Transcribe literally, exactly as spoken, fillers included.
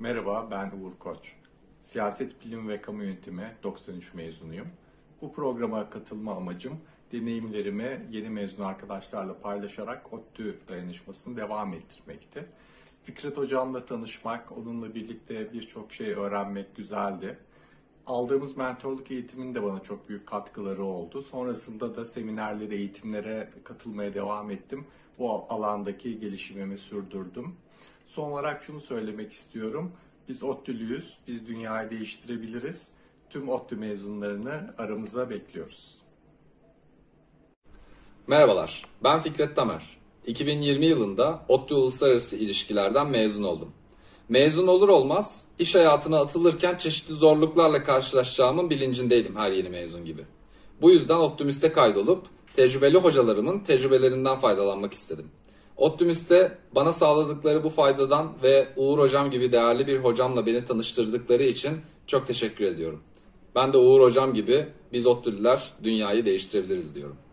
Merhaba, ben Uğur Koç. Siyaset Bilimi ve Kamu Yönetimi doksan üç mezunuyum. Bu programa katılma amacım, deneyimlerimi yeni mezun arkadaşlarla paylaşarak ODTÜ dayanışmasını devam ettirmekti. Fikret Hocam'la tanışmak, onunla birlikte birçok şey öğrenmek güzeldi. Aldığımız mentorluk eğitiminin de bana çok büyük katkıları oldu. Sonrasında da seminerlere, eğitimlere katılmaya devam ettim. Bu alandaki gelişimimi sürdürdüm. Son olarak şunu söylemek istiyorum. Biz ODTÜ'lüyüz, biz dünyayı değiştirebiliriz. Tüm ODTÜ mezunlarını aramıza bekliyoruz. Merhabalar, ben Fikret Tamer. iki bin yirmi yılında ODTÜ Uluslararası İlişkiler'den mezun oldum. Mezun olur olmaz iş hayatına atılırken çeşitli zorluklarla karşılaşacağımın bilincindeydim her yeni mezun gibi. Bu yüzden ODTÜMİST'e kaydolup tecrübeli hocalarımın tecrübelerinden faydalanmak istedim. ODTÜMİST'te bana sağladıkları bu faydadan ve Uğur Hocam gibi değerli bir hocamla beni tanıştırdıkları için çok teşekkür ediyorum. Ben de Uğur Hocam gibi biz ODTÜ'lüler dünyayı değiştirebiliriz diyorum.